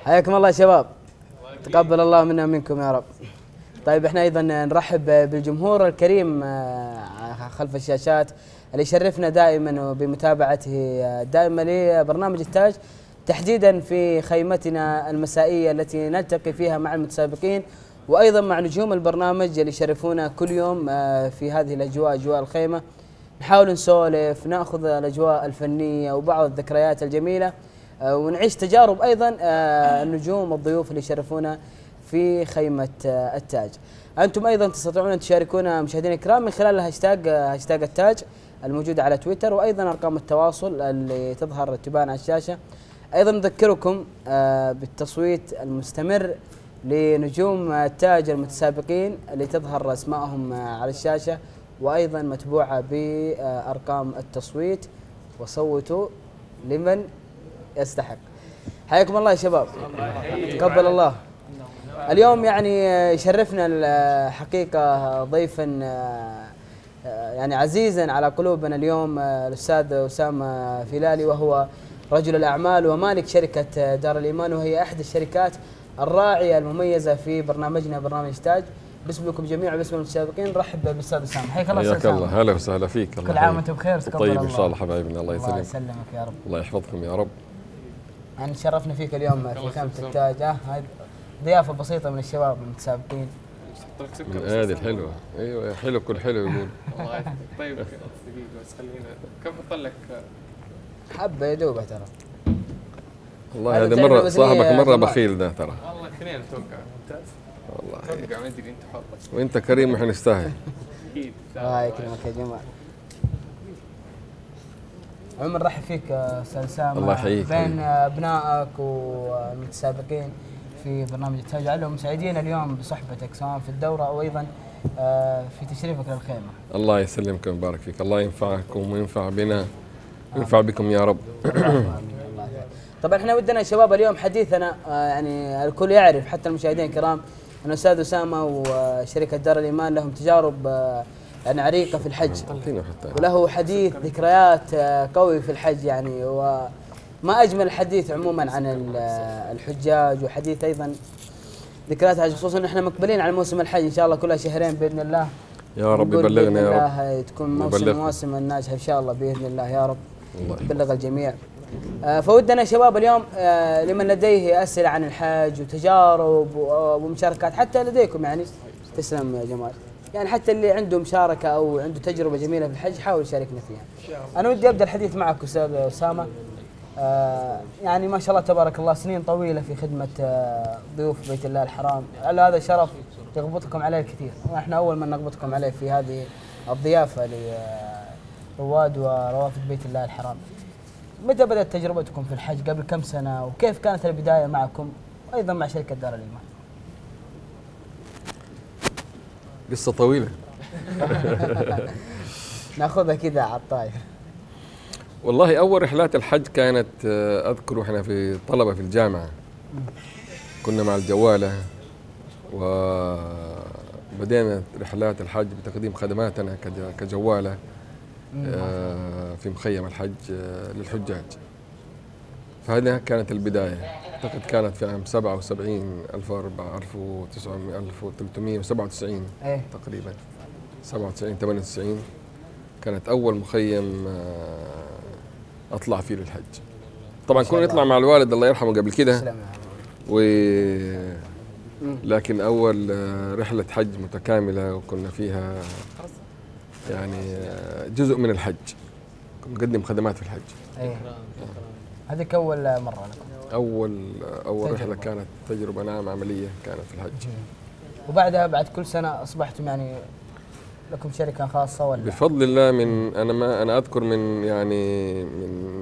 حياكم الله يا شباب، تقبل الله منا ومنكم يا رب. طيب احنا ايضا نرحب بالجمهور الكريم خلف الشاشات اللي يشرفنا دائما بمتابعته دائما لبرنامج التاج، تحديدا في خيمتنا المسائية التي نلتقي فيها مع المتسابقين وايضا مع نجوم البرنامج اللي يشرفونا كل يوم في هذه الاجواء، اجواء الخيمة. نحاول نسولف، ناخذ الاجواء الفنية وبعض الذكريات الجميلة، ونعيش تجارب ايضا النجوم والضيوف اللي يشرفونا في خيمة التاج. انتم ايضا تستطيعون ان تشاركونا مشاهدينا الكرام من خلال هاشتاج التاج الموجود على تويتر، وايضا ارقام التواصل اللي تظهر تبان على الشاشة. ايضا نذكركم بالتصويت المستمر لنجوم التاج المتسابقين اللي تظهر اسمائهم على الشاشة، وايضا متبوعة بارقام التصويت، وصوتوا لمن يستحق. حياكم الله يا شباب، تقبل الله. اليوم يعني يشرفنا الحقيقة ضيفا يعني عزيزا على قلوبنا اليوم، الأستاذ أسامة فيلالي، وهو رجل الأعمال ومالك شركة دار الإيمان، وهي أحد الشركات الراعية المميزة في برنامجنا برنامج تاج. باسمكم جميعا وباسم المتسابقين نرحب بالاستاذ أسامة. حياك الله أستاذ أسامة. هلا وسهلا فيك. كل عام وأنتم بخير. طيب إن شاء الله حبايبنا. الله يسلمك. الله يسلمك يا رب. الله يحفظكم يا رب. يعني شرفنا فيك اليوم في خيمة التاج. هاي ضيافة بسيطة من الشباب المتسابقين. من هذه الحلوة. ايوه حلو، كل حلو يقول. الله يحفظك. طيب دقيقة بس خلينا كم بطل لك حبة يا دوبه ترى. والله هذا مرة صاحبك مرة بخيل ده ترى. والله اثنين اتوقع. ممتاز. والله اتوقع ما ادري انت حر. وانت كريم وإحنا نستاهل. اكيد. الله يكرمك يا جماعة. عمر نرحب فيك استاذ اسامه. الله يحييك. بين ابنائك والمتسابقين في برنامج التاج، علهم سعيدين اليوم بصحبتك سواء في الدوره او ايضا في تشريفك للخيمه. الله يسلمك ويبارك فيك، الله ينفعكم وينفع بنا وينفع بكم يا رب. طبعا احنا ودنا يا شباب اليوم حديثنا يعني الكل يعرف حتى المشاهدين الكرام ان الاستاذ اسامه وشركه دار الايمان لهم تجارب يعني عريقة في الحج، وله حديث ذكريات قوي في الحج يعني، وما أجمل الحديث عموما عن الحجاج، وحديث أيضا ذكريات الحج، خصوصا إحنا مقبلين على موسم الحج إن شاء الله كلها شهرين بإذن الله. يا رب يبلغنا يا رب. تكون موسم الناجح إن شاء الله بإذن الله يا رب. يبلغ الجميع. فودنا شباب اليوم لمن لديه أسئلة عن الحج وتجارب ومشاركات حتى لديكم يعني، تسلم يا جمال، يعني حتى اللي عنده مشاركة أو عنده تجربة جميلة في الحج حاول يشاركنا فيها. أنا ودي أبدأ الحديث معك أستاذ أسامة. يعني ما شاء الله تبارك الله سنين طويلة في خدمة ضيوف بيت الله الحرام، على هذا شرف يغبطكم عليه الكثير، ونحن أول من نغبطكم عليه في هذه الضيافة لرواد وروافد بيت الله الحرام. متى بدأت تجربتكم في الحج؟ قبل كم سنة؟ وكيف كانت البداية معكم وأيضا مع شركة دار الإيمان؟ قصة طويلة. ناخذها كذا على الطاير. والله أول رحلات الحج كانت أذكر وإحنا في طلبة في الجامعة، كنا مع الجوالة وبدينا رحلات الحج بتقديم خدماتنا كجوالة في مخيم الحج للحجاج. فهذه كانت البداية، أعتقد كانت في عام 77 1397 تقريبا، 97 98 كانت أول مخيم أطلع فيه للحج. طبعا كنا نطلع مع الوالد الله يرحمه قبل كده، لكن أول رحلة حج متكاملة وكنا فيها يعني جزء من الحج، نقدم خدمات في الحج. هذيك أول مرة لكم؟ أول رحلة كانت تجربة نعم عملية كانت في الحج. وبعدها بعد كل سنة أصبحتم يعني لكم شركة خاصة ولا؟ بفضل الله من أنا أذكر من يعني من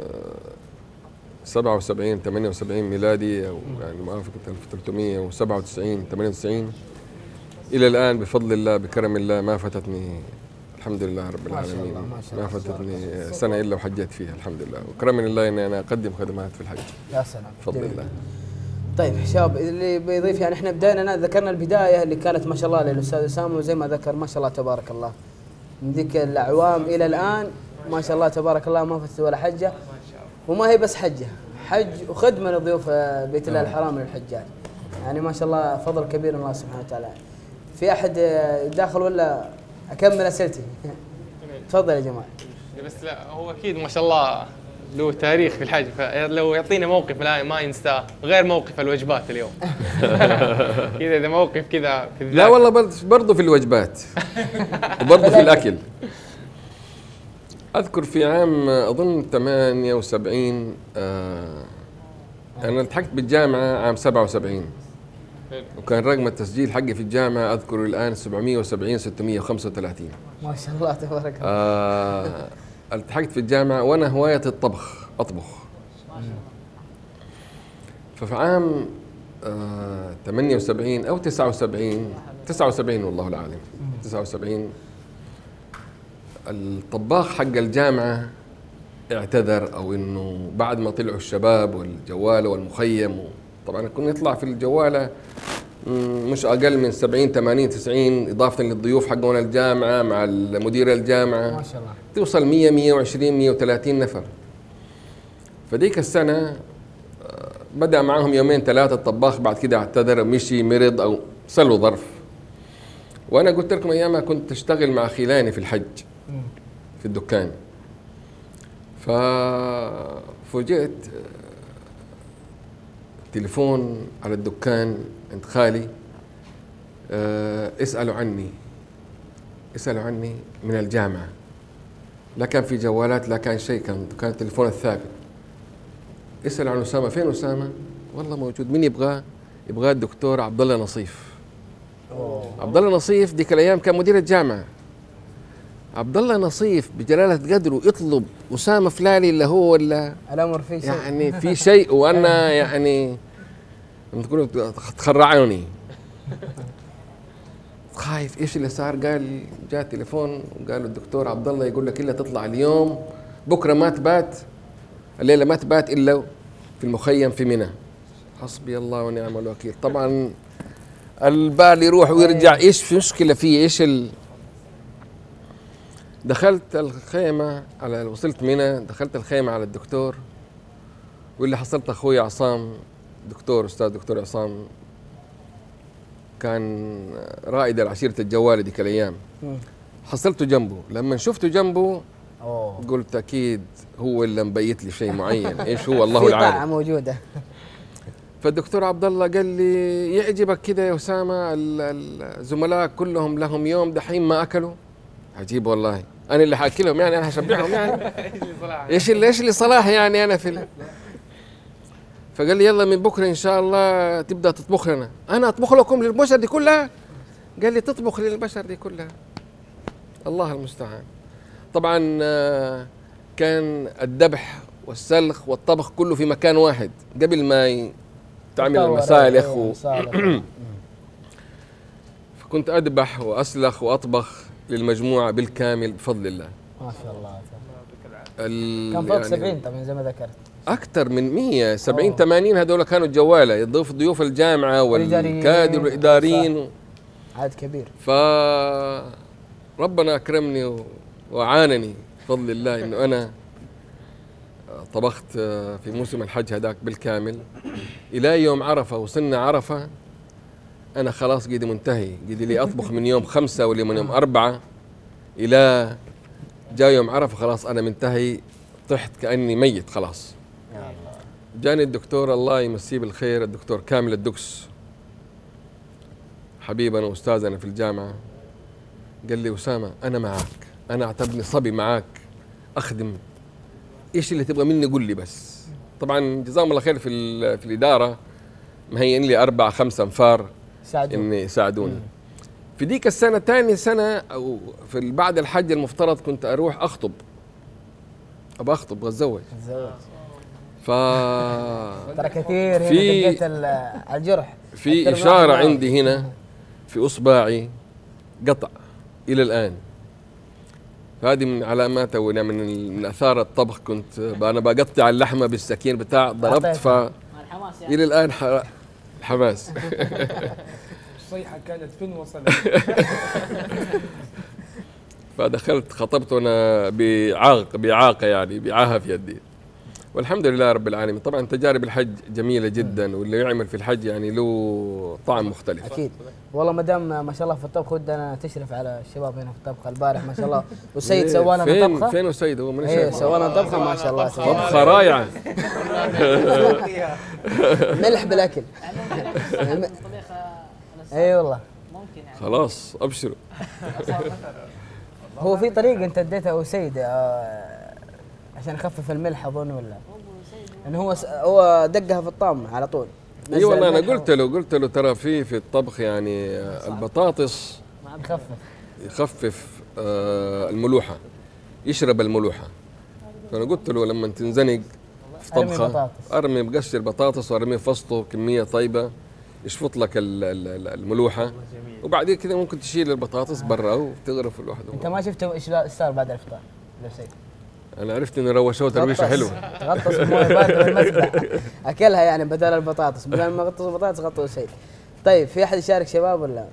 77 78 ميلادي، أو يعني موافقة 1397 98 إلى الآن بفضل الله بكرم الله ما فاتتني الحمد لله رب العالمين، ما فاتتني سنة إلا وحجيت فيها الحمد لله، وكرمني الله إني أنا أقدم خدمات في الحج. يا سلام بفضل الله. طيب شباب اللي بيضيف يعني احنا بدينا ذكرنا البداية اللي كانت ما شاء الله للأستاذ أسامة، وزي ما ذكر ما شاء الله تبارك الله من ذيك الأعوام إلى الآن ما شاء الله تبارك الله ما فاتت ولا حجة، وما هي بس حجة، حج وخدمة لضيوف بيت الله الحرام للحجاج. يعني ما شاء الله فضل كبير من الله سبحانه وتعالى. في أحد داخل ولا أكمل أسئلتي؟ تفضل يا جماعة. بس لا هو اكيد ما شاء الله له تاريخ في الحج، فلو يعطينا موقف الان ما ينساه غير موقف الوجبات اليوم. كذا اذا موقف كذا في لا والله برضه في الوجبات وبرضه في الأكل. أذكر في عام أظن 78 أنا التحقت بالجامعة عام 77، وكان رقم التسجيل حقي في الجامعة أذكر الآن 770 635. ما شاء الله تبارك الله. التحقت في الجامعة وأنا هواية الطبخ، أطبخ. ففي عام 78 أو 79 والله العالم 79 الطباخ حق الجامعة اعتذر، أو إنه بعد ما طلعوا الشباب والجوالة والمخيم، طبعا كنا نطلع في الجوالة مش أقل من 70 80 90 إضافة للضيوف حقون الجامعة مع مدير الجامعة، ما شاء الله توصل 100 120 130 نفر. فديك السنة بدأ معهم يومين ثلاثة الطباخ، بعد كده اعتذر مشي مرض أو صار ظرف. وأنا قلت لكم أيامها كنت أشتغل مع خيلاني في الحج في الدكان. ففوجئت تليفون على الدكان عند خالي، اسألوا عني من الجامعة. لا كان في جوالات لا كان شيء، كان التليفون الثابت. اسألوا عن أسامة. فين أسامة؟ والله موجود. مين يبغاه الدكتور عبد الله نصيف. عبد الله نصيف ديك الأيام كان مدير الجامعة. عبد الله نصيف بجلالة قدره يطلب أسامة فلاني اللي هو ولا الأمر في شيء، يعني في شيء، وأنا يعني تقولوا تخرعوني خايف ايش اللي صار. قال جاء تليفون وقالوا الدكتور عبد الله يقول لك الا تطلع اليوم، بكره ما تبات، الليله ما تبات الا في المخيم في منى. حسبي الله ونعم الوكيل. طبعا البال يروح ويرجع، ايش في مشكله فيه ايش دخلت الخيمه على وصلت منى، دخلت الخيمه على الدكتور، واللي حصلت اخوي عصام استاذ دكتور عصام كان رائد العشيرة الجوالة ديك الأيام. حصلته جنبه، لما شفته جنبه قلت أكيد هو اللي مبيت لي شيء معين. إيش هو؟ الله العالم. في طاعة موجودة. فالدكتور عبد الله قال لي يعجبك كده يا أسامة الزملاء كلهم لهم يوم دحين ما أكلوا. عجيب والله، أنا اللي حاكلهم يعني، أنا هشبعهم يعني. إيش اللي صلاح يعني أنا في فقال لي يلا من بكره ان شاء الله تبدا تطبخ لنا. انا اطبخ لكم للبشر دي كلها؟ قال لي تطبخ للبشر دي كلها. الله المستعان. طبعا كان الذبح والسلخ والطبخ كله في مكان واحد قبل ما تعمل المسالخ فكنت اذبح واسلخ واطبخ للمجموعه بالكامل بفضل الله. ما شاء الله. كان فوق 70 طبعا زي ما ذكرت. أكثر من 100 70 80 هذول كانوا الجوالة، يضيف ضيوف الجامعة والكادر والإداريين عدد كبير. فربنا أكرمني وعانني بفضل الله إنه أنا طبخت في موسم الحج هذاك بالكامل إلى يوم عرفة. وصلنا عرفة أنا خلاص قيدي منتهي، قيدي لي أطبخ من يوم 5 ولا من يوم 4 إلى جاء يوم عرفة خلاص أنا منتهي، طحت كأني ميت خلاص. جاني الدكتور الله يمسيه بالخير، الدكتور كامل الدكس، حبيبنا وأستاذنا في الجامعة، قال لي أسامة أنا معك، أنا اعتبرني صبي معك أخدم، إيش اللي تبغى مني قل لي بس. طبعا جزاهم الله خير في الإدارة مهيئين لي 4 5 أنفار إني يساعدوني. في ديك السنة ثاني سنة أو في بعد الحج المفترض كنت أروح أخطب، أبغى أخطب وأتزوج. ترى كثير هنا دقيت على الجرح. في إشارة عندي هنا في إصبعي قطع إلى الآن، هذه من علامات أو من آثار الطبخ. كنت أنا بقطع اللحمة بالسكين بتاع ضربت إلى الآن حماس. الصيحة كانت فين وصلت؟ فدخلت خطبت وأنا بإعاقة يعني بعاهة في يدي. والحمد لله رب العالمين. طبعا تجارب الحج جميله جدا، واللي يعمل في الحج يعني له طعم مختلف. اكيد. والله ما دام ما شاء الله في الطبخ، ودنا تشرف على الشباب هنا في الطبخ. البارح ما شاء الله وسيد سوى لنا طبخه. فين وسيد؟ هو من ايه سوى لنا طبخه ما شاء الله، طبخه رائعه. ملح بالاكل. اي والله. خلاص ابشروا. هو في طريقه انت اديتها او سيد عشان يخفف الملح اظن، ولا انه هو دقها في الطعم على طول؟ اي والله انا قلت له ترى في الطبخ يعني البطاطس يخفف الملوحه، يشرب الملوحه. فانا قلت له لما تنزنق في طبخه ارمي بقشر بطاطس وارمي في وسطه كميه طيبه يشفط لك الملوحه، وبعدين كذا ممكن تشيل البطاطس برا وتغرف لوحده. انت ما شفت ايش صار بعد الافطار؟ انا عرفت انه روشوه ترويشه حلوه. غطس بمويه باردة بالمسبح اكلها يعني بدل البطاطس، بدل ما غطسوا البطاطس غطوا شيء. طيب في احد يشارك شباب ولا؟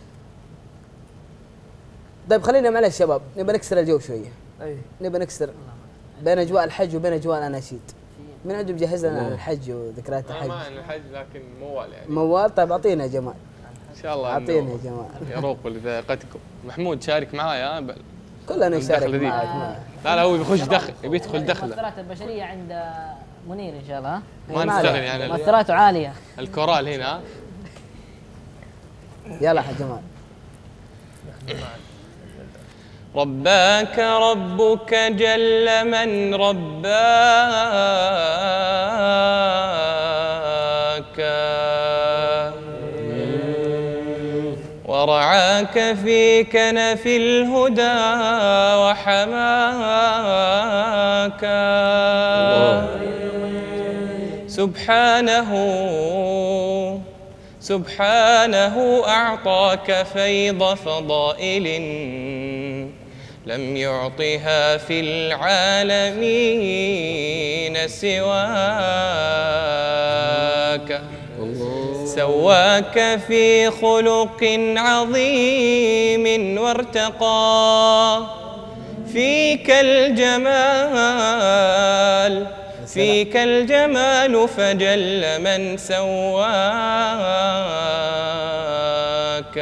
طيب خلينا معلش شباب، نبى نكسر الجو شويه. نبى نكسر بين اجواء الحج وبين اجواء الاناشيد. من عنده مجهز لنا الحج وذكريات الحج؟ ما الحج لكن موال يعني. موال. طيب اعطينا يا جمال. ان شاء الله اعطينا يا جمال. يروق لذائقتكم. محمود شارك معايا. كلنا نشارك معك. لا هو بيخش دخل، يدخل دخله. المؤثرات البشريه عند منير ان شاء الله. ما نستغني يعني. مؤثراته عاليه. الكورال هنا. يلا يا جمال. رباك ربك جل من رباك، ورعاك في كنف الهدى وحماك. سبحانه أعطاك فيض فضائل لم يعطها في العالمين سواك. سواك في خلق عظيم وارتقى فيك الجمال فجل من سواك.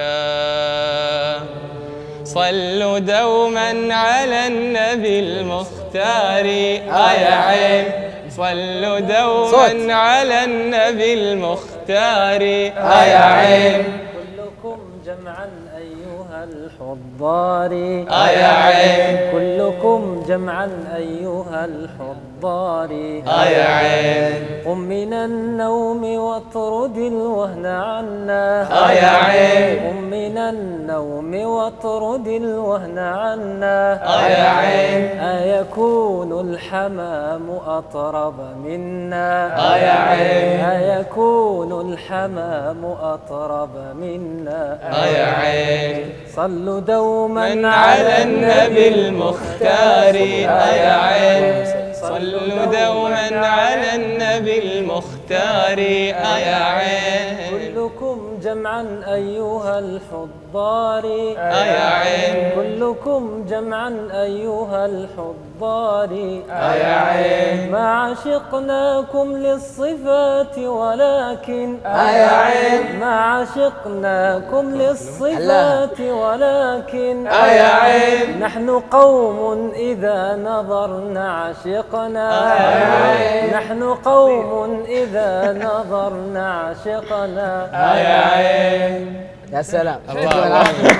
صلوا دوما على النبي المختار. يا عين صلوا دوما على النبي المختار. يا عين كلكم جمعا أيها الحضار. يا عين كلكم جمعا أيها الحضار. يا عين قم من النوم واطرد الوهن عنا. يا عين قم من النوم واطرد الوهن عنا. يا عين أيكون الحمام أطرب منا. يا عين أيكون الحمام أطرب منا. يا عين صلوا دوما من على النبي المختار. يا عين صلوا دوما على النبي المختار. يا عين كلكم جمعا أيها الحضار. يا عين كلكم جمعا أيها الحضار. يا عين ما عشقناكم للصفات ولكن. يا عين ما عشقناكم للصفات ولكن. يا عين نحن قوم إذا نظرنا عشقنا. نحن قوم إذا نظرنا عشقنا. يا عين يا سلام. الله.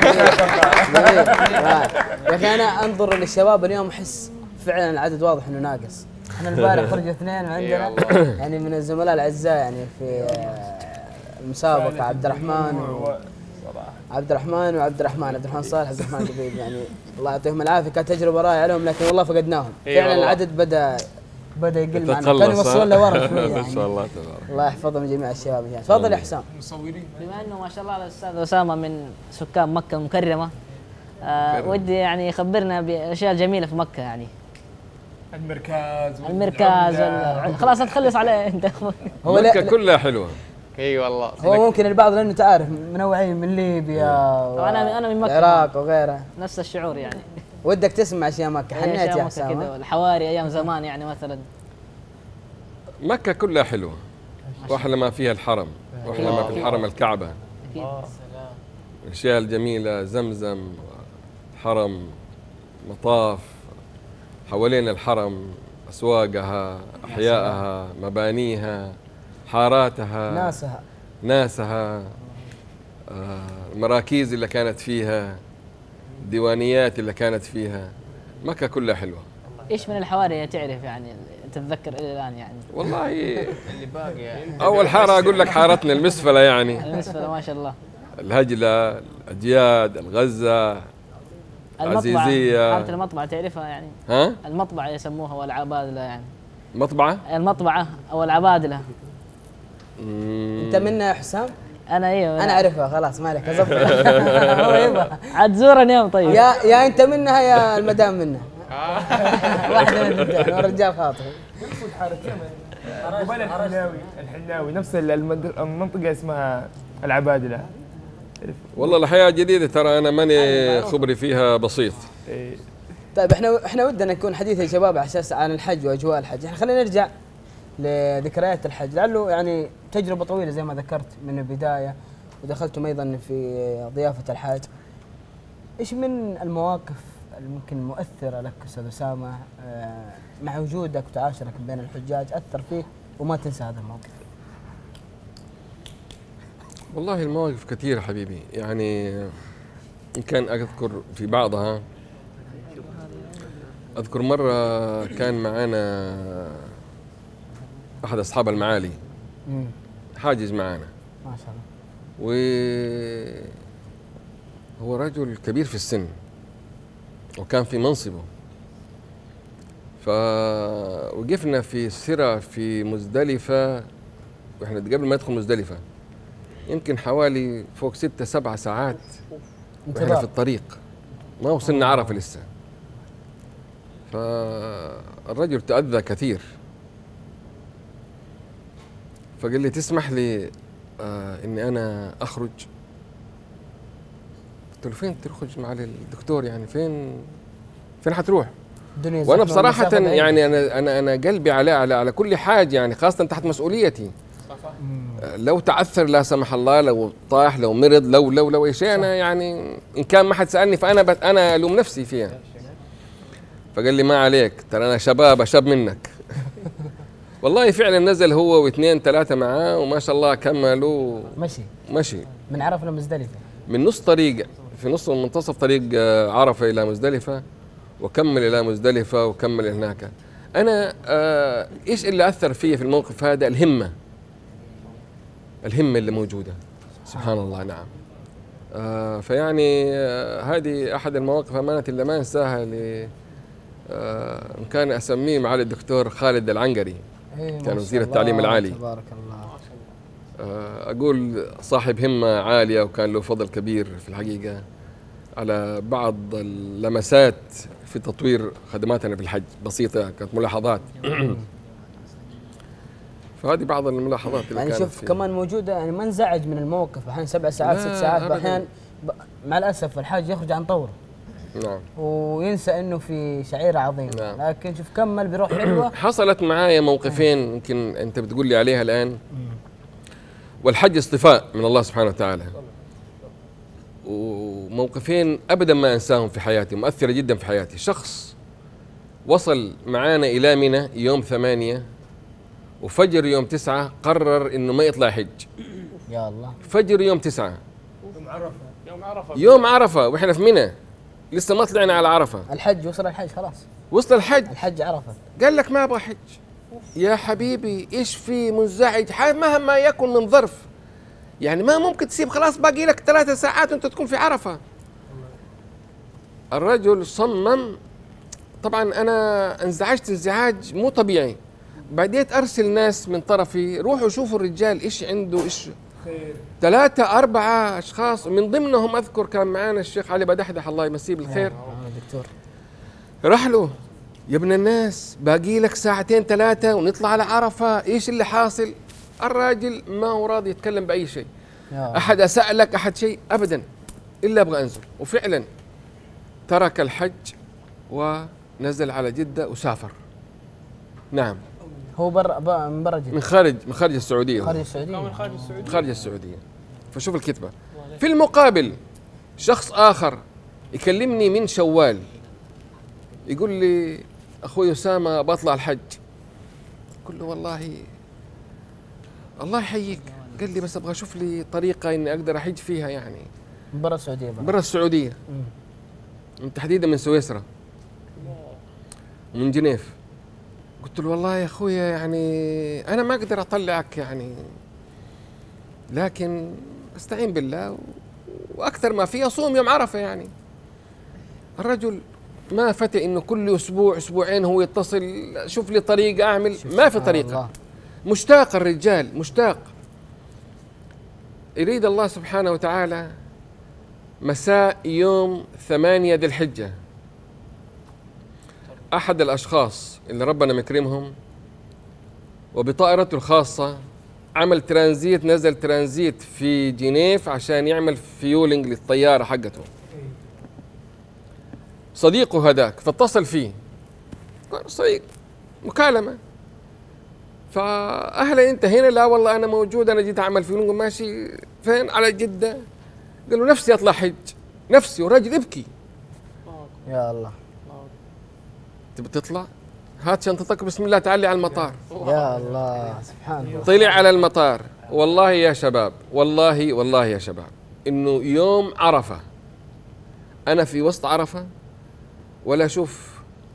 يا اخي انا انظر للشباب اليوم احس فعلا العدد واضح انه ناقص. احنا البارح خرجوا اثنين عندنا يعني من الزملاء الاعزاء يعني في المسابقه، عبد الرحمن وعبد الرحمن صالح، عبد الرحمن دبيب، يعني الله يعطيهم العافيه. كانت تجربه رائعه لهم، لكن والله فقدناهم فعلا. العدد بدا يقل معنا، كانوا يوصلون لورا شوي يعني. ان شاء الله تبارك. الله يحفظهم جميع الشباب. تفضل يا حسام. بما انه ما شاء الله الاستاذ اسامه من سكان مكه المكرمه، ودي يعني يخبرنا باشياء جميله في مكه يعني. المركز خلاص تخلص عليه انت. هو مكه كلها حلوه. اي والله. هو ممكن البعض لانه تعرف منوعين من ليبيا انا من مكه، العراق وغيرها، نفس الشعور يعني. ودك تسمع اشياء مكه؟ حنيت يا حسام؟ الحواري ايام زمان يعني مثلا. مكة كلها حلوة، واحلى ما فيها الحرم، واحلى ما في الحرم الكعبة. اكيد. الاشياء الجميلة زمزم، حرم، مطاف حوالين الحرم، اسواقها، احيائها، مبانيها، حاراتها، ناسها، المراكيز اللي كانت فيها، الديوانيات اللي كانت فيها. مكة كلها حلوة. ايش من الحواري تعرف يعني تتذكر الى الان يعني؟ والله اللي باقي يعني. أول حارة أقول لك حارتنا المسفلة يعني، المسفلة ما شاء الله. الهجلة، الأجياد، الغزة، العزيزية. حارة المطبعة تعرفها يعني؟ ها؟ المطبعة يسموها والعبادلة يعني. مطبعة؟ المطبعة أو العبادلة. انت منها يا حسام؟ أنا أيوه. انا اعرفها خلاص ما عليك اظبط. هو يبغى عاد زورني يوم طيب. يا انت منها يا المدام منها. واحدة من الاثنين والرجال خاطر. يقصد حارتين قبال الحناوي نفس المنطقة اسمها العبادلة. والله الحياة جديدة ترى، أنا ماني خبري فيها بسيط. طيب احنا ودنا نكون حديث يا شباب على اساس عن الحج واجواء الحج، احنا خلينا نرجع لذكريات الحج، لعله يعني تجربة طويلة زي ما ذكرت من البداية، ودخلتم ايضا في ضيافة الحاج. ايش من المواقف الممكن مؤثرة لك استاذ اسامة مع وجودك وتعاشرك بين الحجاج اثر فيك وما تنسى هذا الموقف؟ والله المواقف كثيرة حبيبي، يعني إن كان أذكر في بعضها. أذكر مرة كان معنا أحد أصحاب المعالي حاجز معنا ما شاء الله، وهو رجل كبير في السن وكان في منصبه، فوقفنا في سرة في مزدلفة، وإحنا قبل ما ندخل مزدلفة يمكن حوالي فوق 6-7 ساعات وإحنا في الطريق، ما وصلنا عرفة لسه. فالرجل تأذى كثير، فقال لي تسمح لي إني أنا أخرج؟ قلت له فين تخرج مع الدكتور يعني؟ فين حتروح؟ وأنا بصراحة يعني أنا قلبي على كل حاجة يعني، خاصة تحت مسؤوليتي. لو تعثر لا سمح الله، لو طاح، لو مرض، لو اي شيء، انا يعني ان كان ما حد سالني فانا انا الوم نفسي فيها. فقال لي ما عليك، ترى انا اشب منك. والله فعلا نزل هو و2 3 معاه، وما شاء الله كملوا مشي من عرفة لمزدلفة، من نص طريق، في نص منتصف طريق عرفة الى مزدلفة، وكمل الى مزدلفة وكمل هناك. انا ايش اللي اثر فيه في الموقف هذا؟ الهمة اللي موجودة، سبحان الله. نعم. فيعني هذه أحد المواقف أمانة اللي ما أنساها، كان أسميه معالي الدكتور خالد العنقري، كان وزير التعليم العالي. تبارك الله. أقول صاحب همة عالية، وكان له فضل كبير في الحقيقة على بعض اللمسات في تطوير خدماتنا في الحج، بسيطة كانت ملاحظات. فهذه بعض الملاحظات اللي يعني كانت شوف كمان موجودة، يعني ما انزعج من الموقف، أحيانا 7 ساعات 6 ساعات، أحيانا مع الأسف الحاج يخرج عن طوره. نعم. وينسى إنه في شعيرة عظيمة. نعم. لكن شوف كمل بروح حلوة. حصلت معايا موقفين يمكن أنت بتقول لي عليها الآن. والحج اصطفاء من الله سبحانه وتعالى، وموقفين أبدا ما أنساهم في حياتي، مؤثرة جدا في حياتي. شخص وصل معانا إلى منى يوم 8 وفجر يوم 9 قرر إنه ما يطلع حج. يا الله. فجر يوم 9 يوم عرفة وإحنا في منى لسه ما طلعنا على عرفة. الحج وصل، الحج خلاص وصل الحج عرفة. قال لك ما أبغى حج. يا حبيبي إيش في منزعج؟ مهما يكن من ظرف، يعني ما ممكن تسيب، خلاص باقي لك 3 ساعات وأنت تكون في عرفة. الرجل صمم. طبعا أنا انزعجت انزعاج مو طبيعي. بديت أرسل ناس من طرفي، روحوا شوفوا الرجال إيش عنده، إيش 3 4 أشخاص، من ضمنهم أذكر كان معانا الشيخ علي بدحدح الله يمسيه بالخير. دكتور راح له يا ابن الناس باقي لك 2 3 ساعات ونطلع على عرفة، إيش اللي حاصل؟ الراجل ما هو راضي يتكلم بأي شيء. أحد أسألك أحد شيء أبدا، إلا أبغى أنزل. وفعلا ترك الحج ونزل على جدة وسافر. نعم. هو من برا جدة. من خارج السعوديه. خارج السعوديه. من خارج السعوديه. خارج السعوديه. فشوف الكذبه. في المقابل شخص اخر يكلمني من شوال يقول لي اخوي اسامه بطلع الحج. قل له والله الله يحييك. قال لي بس ابغى اشوف لي طريقه اني اقدر احج فيها يعني. من برا السعوديه بقى. برا السعوديه. تحديدا من سويسرا ومن جنيف. قلت له والله يا اخويا يعني انا ما اقدر اطلعك يعني، لكن استعين بالله واكثر ما في اصوم يوم عرفه يعني. الرجل ما فتى انه كل اسبوع اسبوعين هو يتصل شوف لي طريقه اعمل، ما في طريقه. مشتاق الرجال، مشتاق. يريد الله سبحانه وتعالى مساء يوم 8 ذي الحجة أحد الأشخاص اللي ربنا مكرمهم وبطائرته الخاصة عمل ترانزيت، نزل ترانزيت في جنيف عشان يعمل فيولينج للطيارة حقته. صديقه هذاك فاتصل فيه، صديق مكالمة، فأهلا أنت هنا؟ لا والله أنا موجود، أنا جيت أعمل فيولينج. ماشي فين؟ على جدة. قال له نفسي أطلع حج، نفسي. وراجل يبكي. يا الله. تبي تطلع؟ هات شنطتك بسم الله تعالي على المطار. يا الله سبحان الله. طلع على المطار. والله يا شباب، والله يا شباب، إنه يوم عرفة أنا في وسط عرفة ولا أشوف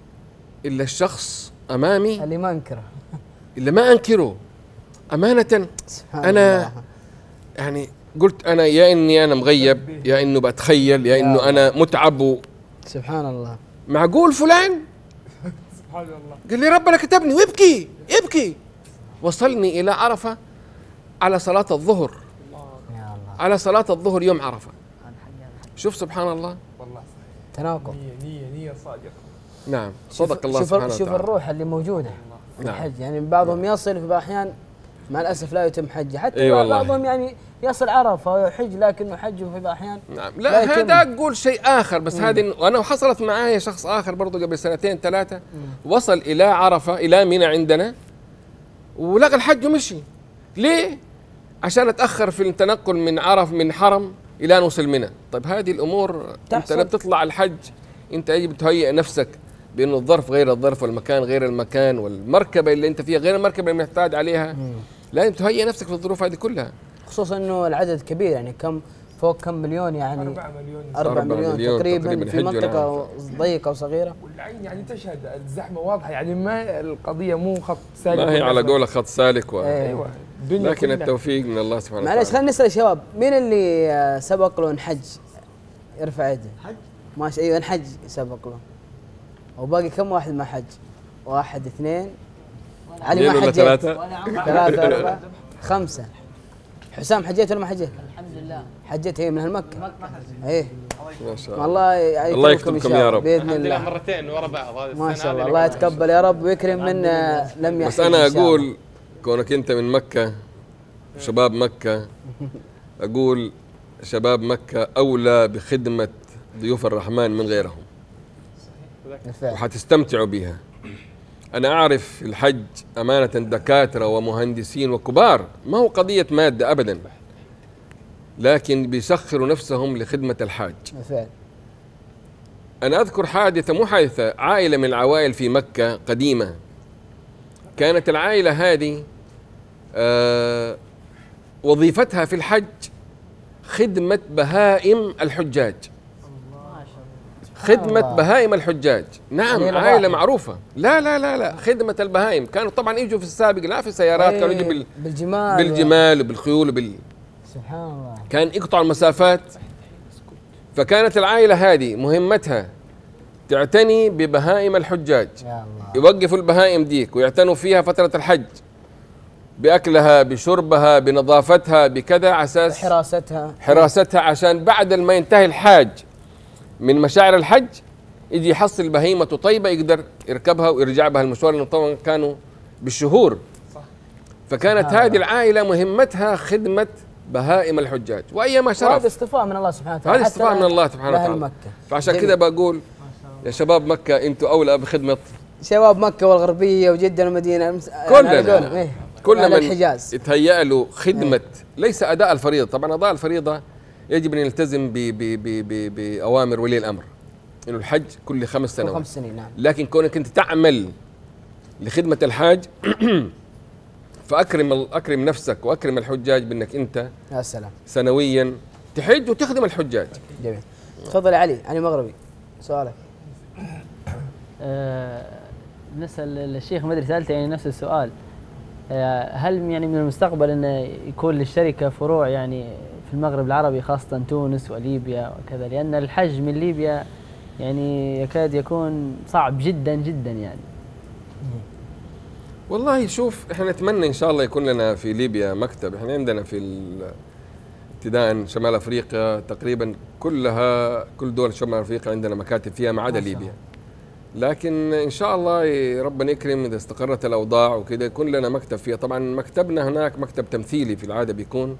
إلا الشخص أمامي اللي ما أنكره، اللي ما أنكره أمانة. أنا يعني قلت أنا يا إني أنا مغيب، يا إنه بتخيل، يا إنه أنا متعب. سبحان الله. معقول فلان؟ سبحان الله. قال لي ربنا كتبني، ويبكي يبكي. وصلني إلى عرفة على صلاة الظهر. يا الله. على صلاة الظهر يوم عرفة. شوف سبحان الله. والله صحيح. تناقض. نية صادقة. نعم صدق الله سبحانه وتعالى. شوف الروح اللي موجودة في نعم. الحج. يعني بعضهم يصل في أحيان مع الأسف لا يتم حجه، حتى أي والله. بعضهم يعني يصل عرفة ويحج لكنه حجه في أحيان نعم. لا هذا أقول شيء آخر، بس هذه وأنا حصلت معايا شخص آخر برضو قبل 2 3 وصل إلى عرفة إلى منى عندنا ولغى الحج ومشي. ليه؟ عشان أتأخر في التنقل من عرف من حرم إلى أن وصل منى. طيب هذه الأمور أنت لا بتطلع الحج أنت يجب تهيئ نفسك بأنه الظرف غير الظرف والمكان غير المكان والمركبة اللي أنت فيها غير المركبة اللي محتاج عليها. لازم تهيئ نفسك في الظروف هذه كلها، خصوصا انه العدد كبير. يعني فوق كم مليون؟ يعني 4 مليون تقريبا في منطقة ضيقة وصغيرة. والعين يعني تشهد الزحمة واضحة، يعني ما القضية مو خط سالك، ما هي على قولة خط سالك ايوه. لكن التوفيق من الله سبحانه وتعالى. معلش خلينا نسأل الشباب، مين اللي سبق له حج؟ يرفع يده. حج؟ ماشي. ايوه حج سبق له. وباقي كم واحد ما حج؟ 1 2 علي ما حجيت. 3 3 4 5. حسام حجيت ولا ما حجيت؟ الحمد لله حجيت. هي من هالمكة. ايه ما شاء الله. الله يكتبكم يا رب باذن الله. مرتين ورا بعض هذه ما شاء الله. الله يتقبل يا رب ويكرم من لم يحج. بس انا اقول كونك انت من مكة شباب مكة، اقول شباب مكة اولى بخدمة ضيوف الرحمن من غيرهم، وحتستمتعوا بها. أنا أعرف الحج أمانة دكاترة ومهندسين وكبار، ما هو قضية مادة أبدا، لكن بيسخروا نفسهم لخدمة الحاج. بالفعل. أنا أذكر حادثة، مو حادثة، عائلة من العوائل في مكة قديمة. كانت العائلة هذه وظيفتها في الحج خدمة بهائم الحجاج. خدمة بهائم الحجاج. نعم عائلة معروفة. لا لا لا لا خدمة البهائم. كانوا طبعا يجوا في السابق لا في سيارات، كانوا يجوا بالجمال وبالخيول سبحان الله. كان يقطعوا المسافات. فكانت العائلة هذه مهمتها تعتني ببهائم الحجاج. يا الله. يوقفوا البهائم ديك ويعتنوا فيها فترة الحج بأكلها بشربها بنظافتها بكذا، على أساس حراستها عشان بعد ما ينتهي الحاج من مشاعر الحج يجي يحصل بهيمة طيبة يقدر يركبها ويرجع بها المشوار، لأنه طبعا كانوا بالشهور. فكانت هذه العائلة مهمتها خدمة بهائم الحجاج. وأيما شرف. هذا اصطفاء من الله سبحانه وتعالى. هذا اصطفاء من الله سبحانه وتعالى. فعشان كذا بقول يا شباب مكة أنتم أولى بخدمة شباب مكة والغربية وجدة والمدينة كل من الحجاز يتهيأ له خدمة ليس أداء الفريضة. طبعا أداء الفريضة يجب أن يلتزم بأوامر ولي الأمر، إنه الحج كل 5 سنوات. 5 سنين نعم. لكن كونك أنت تعمل لخدمة الحاج فأكرم نفسك وأكرم الحجاج بأنك أنت يا سلام سنويا تحج وتخدم الحجاج. جميل. تفضل علي مغربي سؤالك. نسأل الشيخ، ما ادري سألته يعني نفس السؤال، هل يعني من المستقبل انه يكون للشركة فروع يعني في المغرب العربي خاصة تونس وليبيا وكذا، لأن الحج من ليبيا يعني يكاد يكون صعب جدا جدا يعني. والله شوف، احنا نتمنى ان شاء الله يكون لنا في ليبيا مكتب. احنا عندنا في ابتداء شمال افريقيا تقريبا كل دول شمال افريقيا عندنا مكاتب فيها ما عدا ليبيا. لكن ان شاء الله ربنا يكرم اذا استقرت الاوضاع وكذا يكون لنا مكتب فيها. طبعا مكتبنا هناك مكتب تمثيلي في العاده بيكون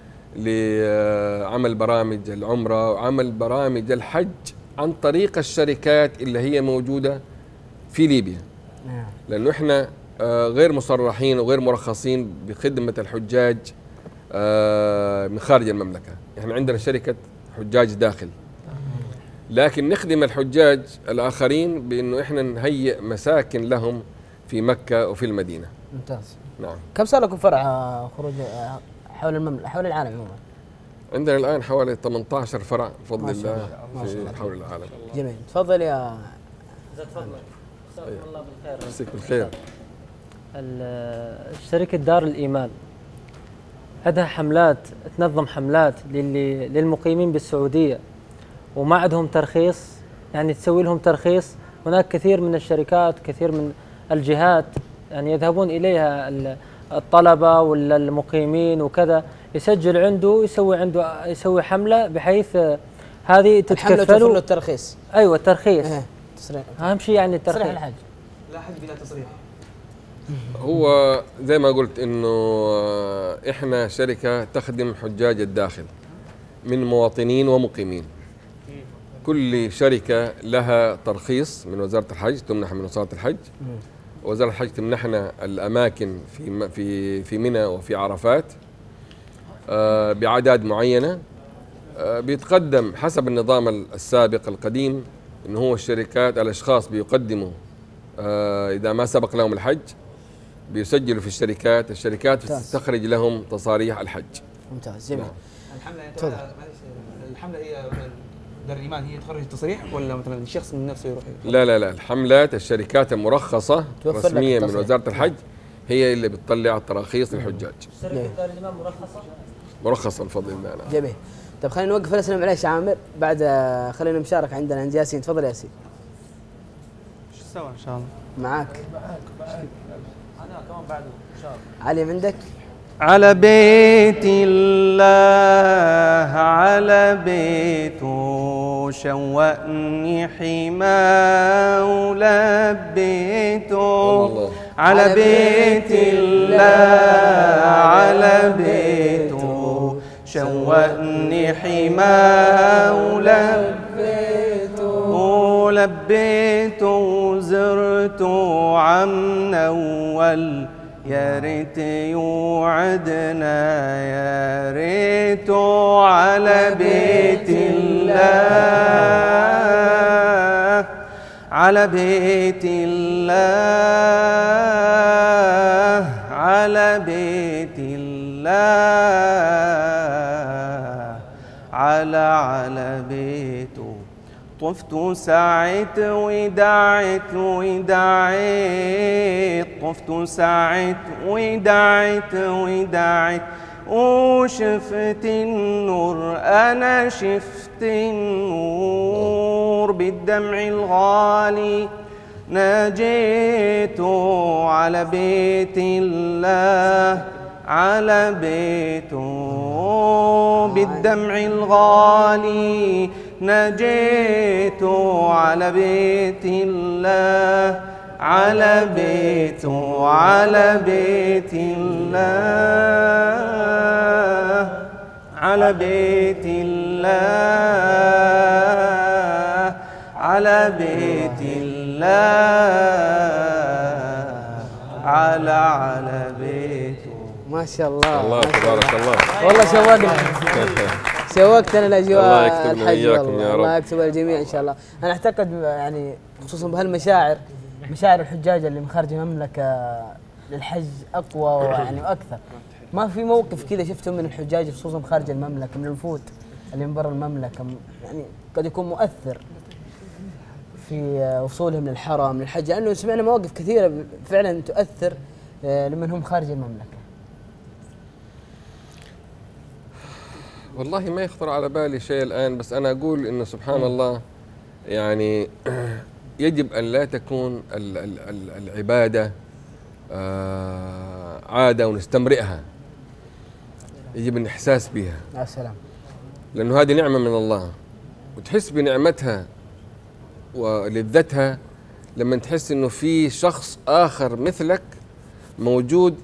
لعمل برامج العمره وعمل برامج الحج عن طريق الشركات اللي هي موجوده في ليبيا، لانه احنا غير مصرحين وغير مرخصين بخدمه الحجاج من خارج المملكه. احنا عندنا شركه حجاج داخل، لكن نخدم الحجاج الآخرين بأنه إحنا نهيئ مساكن لهم في مكة وفي المدينة. ممتاز. نعم. كم صار لكم فرع خروج حول العالم عموما؟ عندنا الآن حوالي 18 فرع بفضل الله في حول العالم. جميل. تفضل يا تفضل. جزاكم الله بالخير. يجزيك بالخير. شركة دار الإيمان عندها حملات، تنظم حملات للمقيمين بالسعودية وما عندهم ترخيص، يعني تسوي لهم ترخيص. هناك كثير من الشركات، كثير من الجهات يعني يذهبون إليها الطلبة ولا المقيمين وكذا، يسجل عنده، يسوي حملة بحيث هذه تتكفل له الترخيص. أيوة الترخيص. تصريح. أهم شيء يعني الترخيص. تصريح الحج. لا حج بلا تصريح. هو زي ما قلت إنه إحنا شركة تخدم حجاج الداخل من مواطنين ومقيمين. كل شركة لها ترخيص من وزارة الحج، تمنح من وزارة الحج. وزارة الحج تمنحنا الأماكن في منى وفي عرفات بأعداد معينة. بيتقدم حسب النظام السابق القديم، إنه هو الأشخاص بيقدموا إذا ما سبق لهم الحج بيسجلوا في الشركات تستخرج لهم تصاريح الحج. ممتاز. جميل. الحملة هي دار الإيمان هي تخرج التصريح ولا مثلا الشخص من نفسه يروح؟ لا، الحملات الشركات المرخصة رسميا من وزارة الحج هي اللي بتطلع التراخيص للحجاج. شركة دار الإيمان مرخصة بفضل الله. جميل. طيب خلينا نوقف الأسئلة معليش يا عامر، بعد خلينا نشارك عندنا عند ياسين. تفضل ياسين. ايش سوى ان شاء الله؟ معاك. أنا كمان بعده إن شاء الله. علي عندك؟ على بيت الله على بيته شوقني حماه ولبيته. على بيت الله على بيته شوقني حماه ولبيته وزرته عم أول. يا ريت يوعدنا يا ريته على بيت الله على بيت الله على بيت الله على بيته. طفت سعيت ودعيت طفت سعيت ودعيت وشفت النور أنا شفت النور بالدمع الغالي ناجيت على بيت الله على بيته بالدمع الغالي نجيت على بيت الله على بيته على بيت الله على بيت الله على بيت الله على بيته. ما شاء الله الله تبارك الله. والله شوقنا شوقتنا الاجواء. الله يكتبنا الحج وإياكم والله. يا رب. الله يكتب الجميع ان شاء الله. انا اعتقد يعني خصوصا بهالمشاعر، مشاعر الحجاج اللي من خارج المملكه للحج اقوى يعني واكثر. ما في موقف كذا شفته من الحجاج خصوصا خارج المملكه، من الوفود اللي من برا المملكه، يعني قد يكون مؤثر في وصولهم للحرم للحج، لانه سمعنا مواقف كثيره فعلا تؤثر لمن هم خارج المملكه. والله ما يخطر على بالي شيء الآن، بس أنا أقول إنه سبحان الله يعني يجب أن لا تكون العبادة عادة ونستمرئها، يجب الإحساس بها. يا سلام. لأنه هذه نعمة من الله، وتحس بنعمتها ولذتها لما تحس إنه في شخص آخر مثلك موجود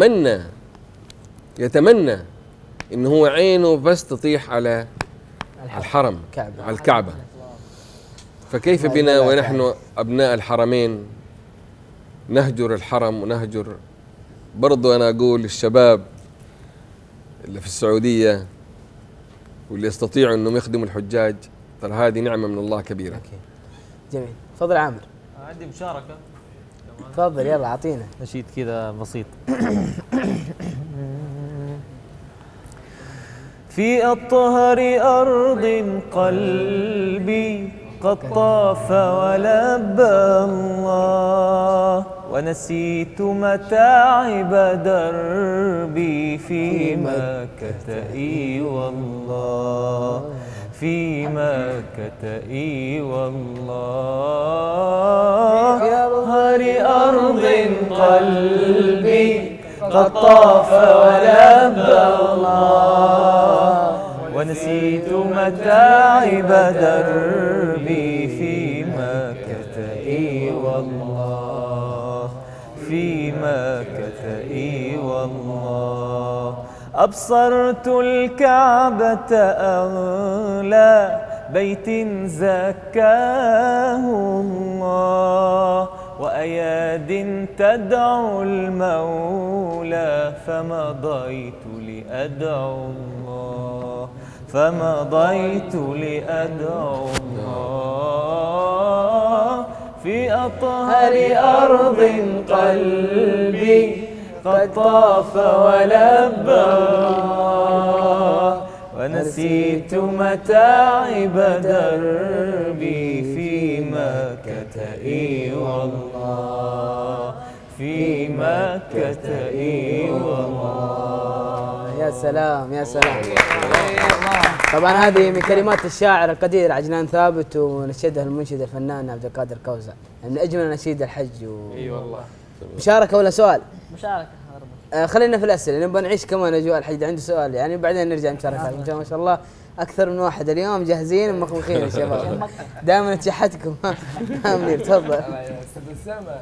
يتمنى إنه هو عينه بس تطيح على الحرم، على الكعبة. فكيف بنا ونحن أبناء الحرمين نهجر الحرم ونهجر؟ برضو أنا أقول للشباب اللي في السعودية واللي يستطيعوا أنهم يخدموا الحجاج، ترى هذه نعمة من الله كبيرة. جميل. تفضل عامر. عندي مشاركة. تفضل يلا أعطينا نشيد كذا بسيط. في أطهر أرض قلبي قد طاف ولبى الله، ونسيت متاعب دربي في مكة إي والله، في مكة إي والله. في أطهر أرض قلبي قد طاف ولبى الله، ونسيت متاعب دربي في مكة إي والله، في مكة إي والله. أبصرت الكعبة أغلى بيت زكاه الله، وأياد تدعو المولى، فمضيت لأدعو الله، فمضيت لأدعو الله. في أطهر أرض قلبي قد طاف ولبى الله، ونسيت متاعب دربي في مكة إي والله، في مكة إي والله. يا سلام يا سلام. طبعا هذه من كلمات الشاعر القدير عجلان ثابت، ونشدها المنشد الفنان عبد القادر كوزع، من اجمل نشيد الحج. اي والله. مشاركه ولا سؤال؟ مشاركة. خلينا في الاسئله، نبغى نعيش كمان اجواء الحج. عندي سؤال يعني بعدين نرجع مشاركات. ما شاء الله اكثر من واحد اليوم جاهزين ومخوخين يا شباب. دائما تشحتكم. امير تفضل. استاذ اسامه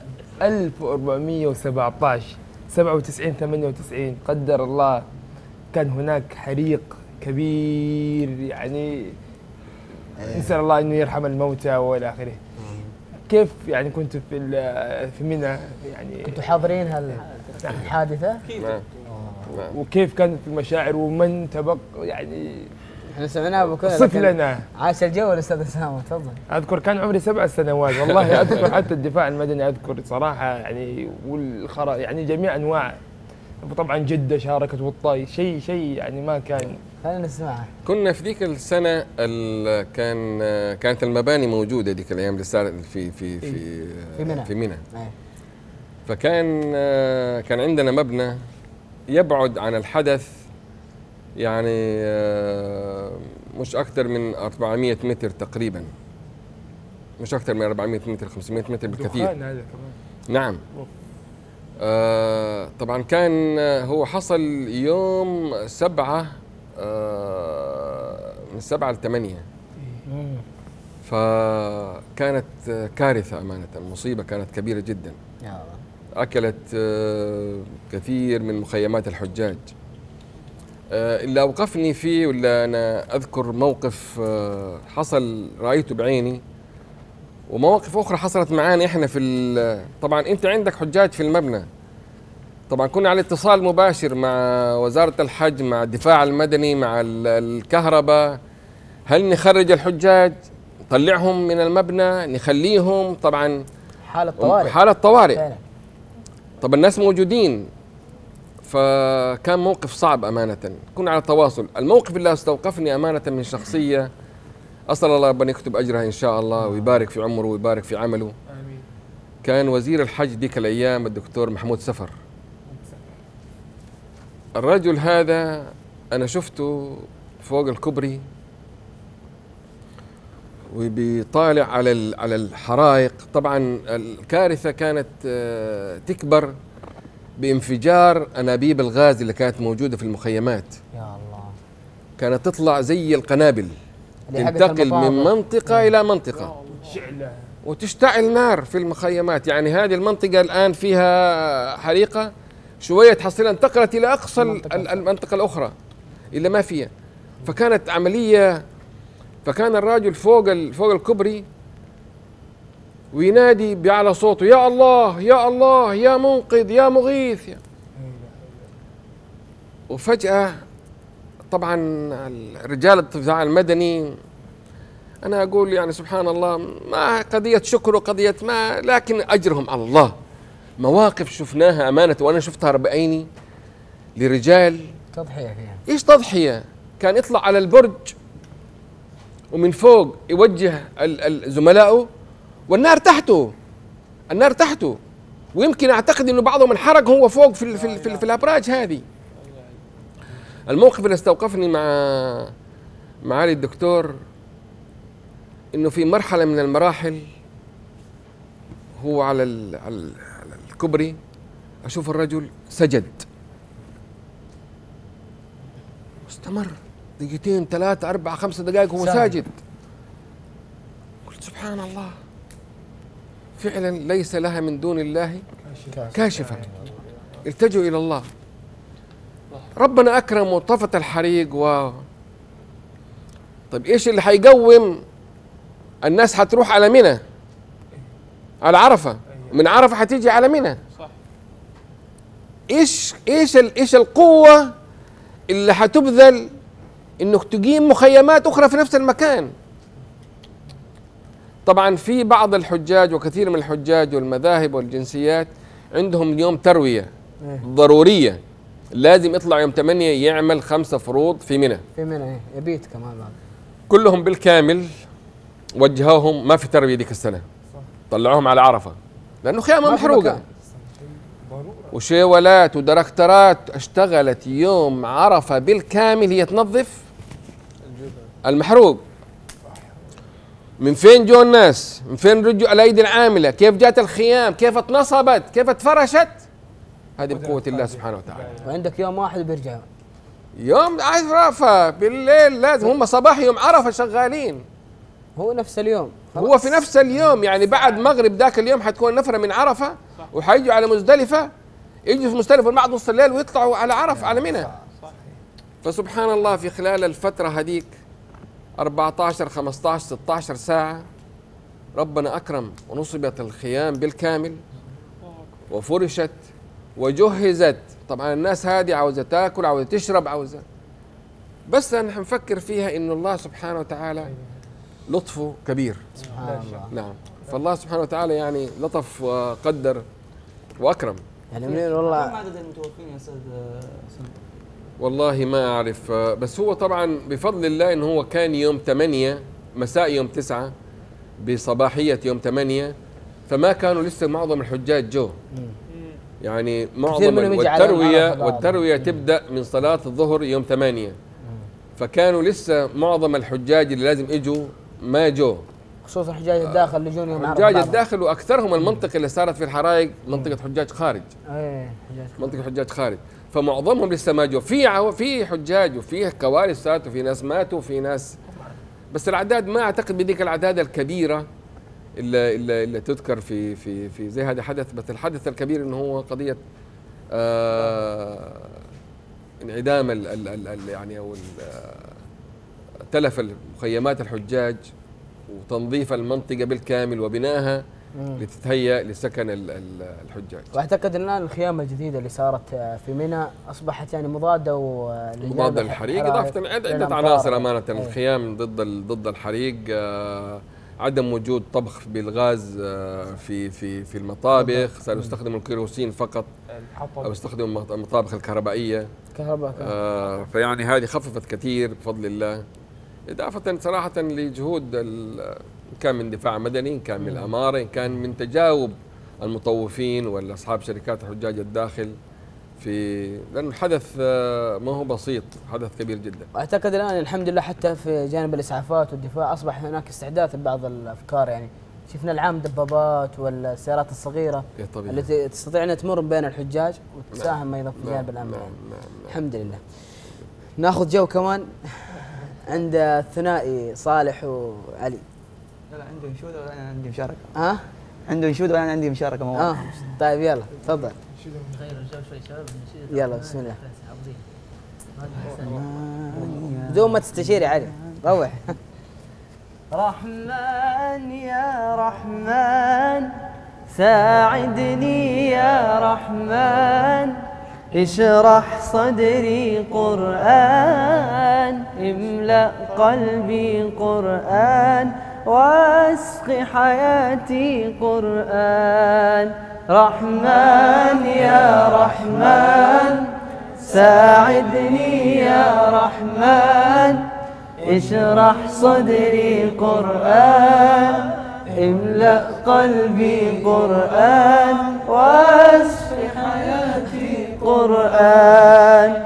1417 97 98 قدر الله كان هناك حريق كبير، يعني نسال الله انه يرحم الموتى والى اخره. كيف يعني كنتوا في منى، يعني كنتوا حاضرين الحادثه؟ نعم. وكيف كانت المشاعر ومن تبقى يعني؟ احنا سمعناها بكل صف لنا. عاش الجو الاستاذ اسامه تفضل. اذكر كان عمري 7 سنوات والله. اذكر حتى الدفاع المدني اذكر صراحه يعني، يعني جميع انواع. طبعا جده شاركت والطاي، شيء يعني ما كان. خلينا نسمعها. كنا في ذيك السنة كانت المباني موجودة ذيك الأيام لسه في منى. كان عندنا مبنى يبعد عن الحدث يعني مش أكثر من 400 متر تقريبا، مش أكثر من 400 متر 500 متر بالكثير. هذا كمان. نعم. طبعا كان هو حصل يوم 7 من 7 ل 8، فكانت كارثة أمانة، مصيبة كانت كبيرة جدا. أكلت كثير من مخيمات الحجاج. اللي أوقفني فيه ولا أنا أذكر موقف حصل رأيته بعيني، ومواقف أخرى حصلت معانا إحنا طبعا أنت عندك حجاج في المبنى، طبعا كنا على اتصال مباشر مع وزارة الحج، مع الدفاع المدني، مع الكهرباء. هل نخرج الحجاج، نطلعهم من المبنى، نخليهم؟ طبعا حالة طوارئ. حالة طوارئ. فعلا. طب الناس موجودين، فكان موقف صعب أمانة. كنا على تواصل. الموقف اللي استوقفني أمانة من شخصية أسأل الله ربنا يكتب أجرها إن شاء الله ويبارك في عمره ويبارك في عمله. آمين. كان وزير الحج ديك الأيام الدكتور محمود سفر. الرجل هذا أنا شفته فوق الكوبري وبيطالع على الحرائق. طبعا الكارثة كانت تكبر بانفجار أنابيب الغاز اللي كانت موجودة في المخيمات. يا الله. كانت تطلع زي القنابل، تنتقل من منطقة إلى منطقة شعلة وتشتعل نار في المخيمات. يعني هذه المنطقة الآن فيها حريقة، شوية تحصلها انتقلت إلى أقصى المنطقة الأخرى اللي ما فيها. فكانت عملية. فكان الراجل فوق الكوبري وينادي بأعلى صوته: يا الله يا الله يا منقذ يا مغيث. وفجأة طبعا رجال الدفاع المدني، أنا أقول يعني سبحان الله، ما قضية شكر وقضية ما، لكن أجرهم على الله. مواقف شفناها أمانة وأنا شفتها بعيني لرجال تضحية فيها. إيش تضحية؟ كان يطلع على البرج ومن فوق يوجه زملائه والنار تحته، النار تحته. ويمكن أعتقد إنه بعضهم انحرق هو فوق في الأبراج هذه. الموقف اللي استوقفني مع معالي الدكتور إنه في مرحلة من المراحل هو على الكوبري أشوف الرجل سجد، استمر دقيقتين 3 4 5 دقائق هو ساجد. قلت سبحان الله، فعلا ليس لها من دون الله كاشفة. التجوا إلى الله. ربنا أكرم وطفت الحريق طيب إيش اللي حيقوم الناس؟ حتروح على منى، على عرفة، من عرفة حتيجي على منى. إيش القوة اللي حتبذل إنك تقيم مخيمات أخرى في نفس المكان؟ طبعا في بعض الحجاج وكثير من الحجاج والمذاهب والجنسيات عندهم يوم تروية ضرورية، لازم يطلع يوم 8 يعمل 5 فروض في منى. في منى يبيت كمان بعد. كلهم بالكامل وجهوهم ما في تروية ديك السنة، طلعوهم على عرفة لأنه خيامة محروقة. وشيولات ودركترات اشتغلت يوم عرفة بالكامل هي تنظف المحروق. من فين جو الناس؟ من فين رجعوا الأيدي العاملة؟ كيف جات الخيام؟ كيف اتنصبت؟ كيف اتفرشت؟ هذه بقوة الله سبحانه وتعالى. وعندك يوم واحد بيرجع يوم عرفة بالليل، لازم هم صباح يوم عرفة شغالين. هو نفس اليوم، هو في نفس اليوم، يعني بعد مغرب ذاك اليوم حتكون نفرة من عرفة وحيجوا على مزدلفة، يجوا في مزدلفة بعد نص الليل ويطلعوا على عرفة على منى. فسبحان الله في خلال الفترة هذيك 14 15 16 ساعة ربنا أكرم ونصبت الخيام بالكامل وفرشت وجهزت. طبعا الناس هذه عاوزة تاكل، عاوزة تشرب، عاوزة، بس نحن نفكر فيها إنه الله سبحانه وتعالى لطفه كبير. سبحان الله. نعم، فالله سبحانه وتعالى يعني لطف وقدر وأكرم. يعني منين والله. كم عدد المتوفين يا أستاذ سند؟ والله ما أعرف، بس هو طبعا بفضل الله إنه هو كان يوم 8 مساء يوم 9 بصباحية يوم 8، فما كانوا لسه معظم الحجاج جو. يعني معظم والتروية تبدأ من صلاة الظهر يوم 8، فكانوا لسه معظم الحجاج اللي لازم يجوا ما جو، خصوصا حجاج الداخل اللي يجون يوم عرفة. حجاج الداخل، واكثرهم المنطقه اللي صارت في الحرائق منطقه حجاج خارج. منطقه حجاج خارج، فمعظمهم لسه ما جو. في حجاج وفي كوارث صارت وفي ناس ماتوا وفي ناس، بس الاعداد ما اعتقد بذيك الاعداد الكبيره اللي تذكر في زي هذا حدث. بس الحدث الكبير انه هو قضيه انعدام يعني او تلف مخيمات الحجاج وتنظيف المنطقة بالكامل وبنائها لتتهيأ لسكن الحجاج. واعتقد الان الخيام الجديده اللي صارت في منى اصبحت يعني مضاده مضاده للحريق، اضافه عده عناصر امانه. الخيام ضد الحريق، عدم وجود طبخ بالغاز في المطابخ، سيستخدم الكيروسين فقط او يستخدم المطابخ الكهربائيه. فيعني هذه خففت كثير بفضل الله، اضافه صراحه لجهود إن كان من دفاع مدني، إن كان من الأمارة، إن كان من تجاوب المطوفين ولا أصحاب شركات الحجاج الداخل لأن الحدث ما هو بسيط، حدث كبير جدا. واعتقد الان الحمد لله حتى في جانب الاسعافات والدفاع اصبح هناك استعداد لبعض الافكار، يعني شفنا العام دبابات والسيارات الصغيره التي تستطيع ان تمر بين الحجاج وتساهم ايضا في جانب الامن. الحمد لله. ناخذ جو كمان عند الثنائي صالح وعلي. لا عنده انشوده وانا عندي مشاركه. عنده انشوده وانا عندي مشاركه. طيب يلا تفضل. نغير الجو شوي شباب. يلا بسم الله. بدون ما تستشير يا علي، روح. رحمن يا رحمن ساعدني يا رحمن، اشرح صدري قرآن، املأ قلبي قرآن، واسق حياتي قرآن. رحمن يا رحمن ساعدني يا رحمن، اشرح صدري قرآن، املأ قلبي قرآن، واسق حياتي قرآن.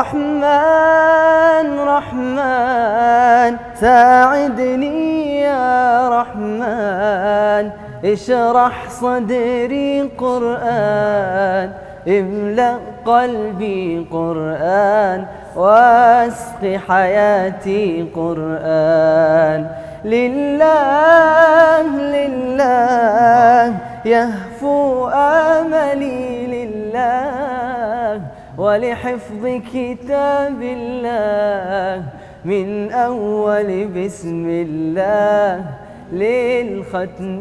رحمن رحمن ساعدني يا رحمن، اشرح صدري قرآن، املأ قلبي قرآن، واسق حياتي قرآن. لله لله يهفو آملي لله، ولحفظ كتاب الله من أول بسم الله للختم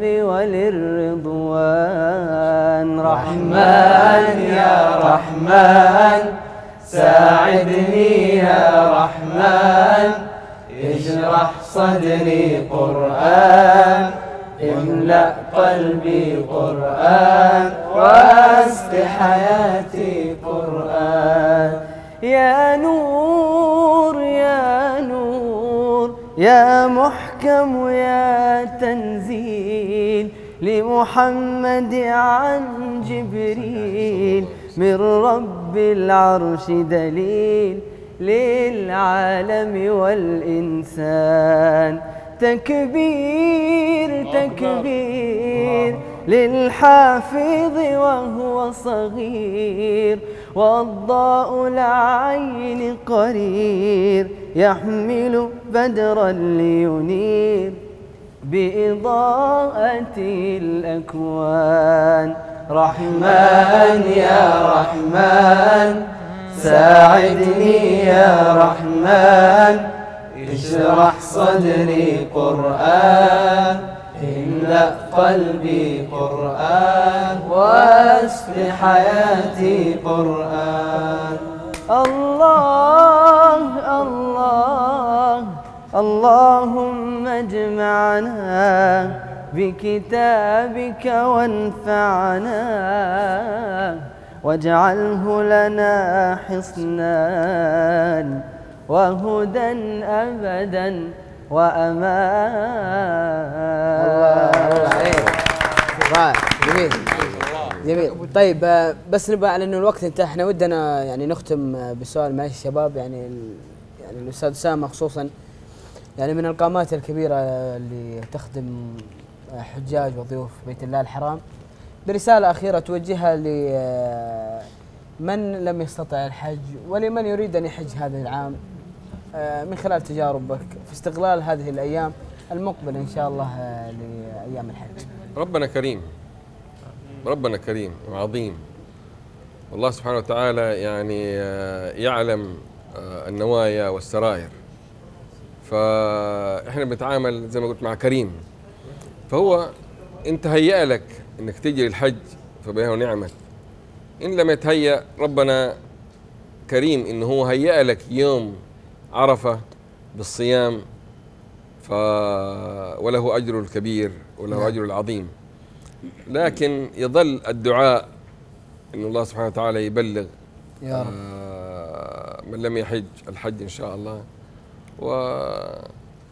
وللرضوان. رحمن يا رحمن ساعدني يا رحمن، اشرح صدري قرآن، املأ قلبي قرآن، واسق حياتي قرآن. يا نور يا نور يا محكم يا تنزيل لمحمد عن جبريل، من رب العرش دليل للعالم والإنسان. تكبير تكبير للحافظ وهو صغير، والضاء العين قرير، يحمل بدرا لينير بإضاءة الأكوان. رحمن يا رحمن ساعدني يا رحمن، اشرح صدري قرآن، املأ قلبي قرآن، واسق حياتي قرآن. الله الله اللهم اجمعنا بكتابك وانفعنا، واجعله لنا حصنا وهدى أبدا وأمان. الله جميل جميل. طيب بس نبقى على انه الوقت انتهى، احنا ودنا يعني نختم بسؤال معلش الشباب، يعني الاستاذ اسامه خصوصا يعني من القامات الكبيره اللي تخدم حجاج وضيوف بيت الله الحرام، برساله اخيره توجهها لمن لم يستطع الحج ولمن يريد ان يحج هذا العام من خلال تجاربك في استغلال هذه الايام المقبله ان شاء الله لايام الحج. ربنا كريم، ربنا كريم وعظيم، والله سبحانه وتعالى يعني يعلم النوايا والسرائر، فاحنا بنتعامل زي ما قلت مع كريم، فهو انت هيأ لك انك تجي الحج فبها ونعمة. ان لم يتهيأ ربنا كريم انه هو هيأ لك يوم عرفة بالصيام وله أجر الكبير وله أجر العظيم. لكن يظل الدعاء إن الله سبحانه وتعالى يبلغ يا رب من لم يحج الحج إن شاء الله. وإن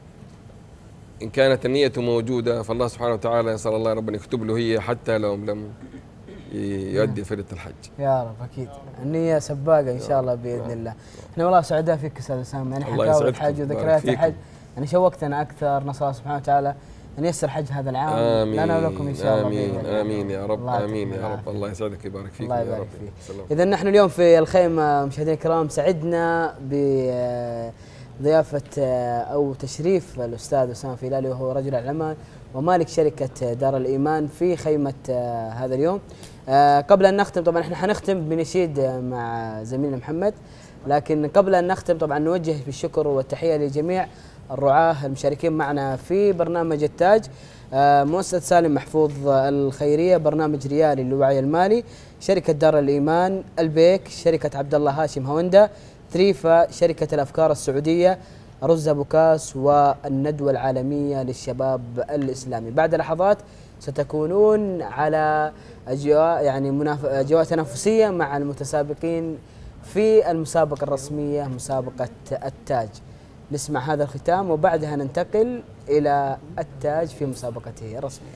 كانت النية موجودة فالله سبحانه وتعالى نسأل الله ربنا يكتب له هي حتى لو لم يؤدي فريضة الحج. يا رب أكيد النية سباقة إن شاء الله بإذن الله. إحنا والله سعداء فيك أستاذ أسامة، يعني حكاوي الحج وذكريات الحج يعني شوقتنا أكثر. نسأل الله سبحانه وتعالى أن ييسر حج هذا العام لنا ولكم إن شاء الله. آمين آمين يا رب، آمين يا رب. الله يسعدك ويبارك فيك الله يبارك فيك. إذا نحن اليوم في الخيمة مشاهدينا الكرام سعدنا بضيافة أو تشريف الأستاذ أسامة فيلالي، وهو رجل الأعمال ومالك شركة دار الإيمان في خيمة هذا اليوم. قبل أن نختم طبعا احنا حنختم بنشيد مع زميلنا محمد، لكن قبل أن نختم طبعا نوجه بالشكر والتحية لجميع الرعاة المشاركين معنا في برنامج التاج. مؤسسة سالم محفوظ الخيرية، برنامج ريالي للوعي المالي، شركة دار الإيمان، البيك، شركة عبد الله هاشم هوندا، تريفا، شركة الأفكار السعودية، رز أبو كاس، والندوة العالمية للشباب الإسلامي. بعد لحظات ستكونون على أجواء يعني أجواء تنافسية مع المتسابقين في المسابقة الرسمية مسابقة التاج. نسمع هذا الختام وبعدها ننتقل إلى التاج في مسابقته الرسمية.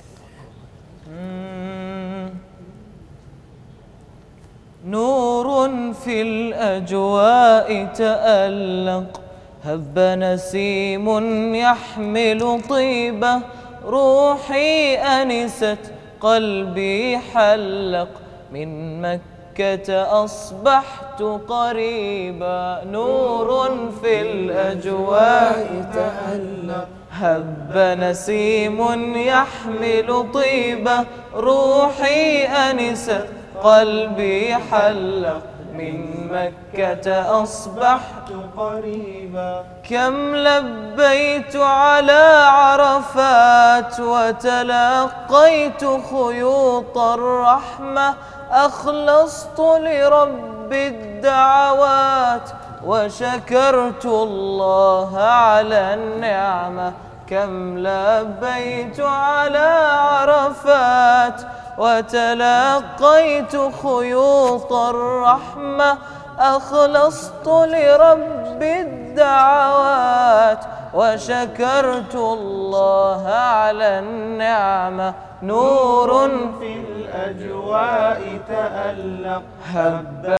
نور في الأجواء تألق، هب نسيم يحمل طيبة، روحي أنست قلبي حلق، من مكة أصبحت قريبا. نور في الأجواء تألق، هب نسيم يحمل طيبة، روحي أنست قلبي حلق، من مكة أصبحت قريبا. كم لبيت على عرفات وتلقيت خيوط الرحمة، أخلصت لرب الدعوات وشكرت الله على النعمة. كم لبيت على عرفات وتلقيت خيوط الرحمة، أخلصت لرب الدعوات وشكرت الله على النعمة. نور في الأجواء تألق، هب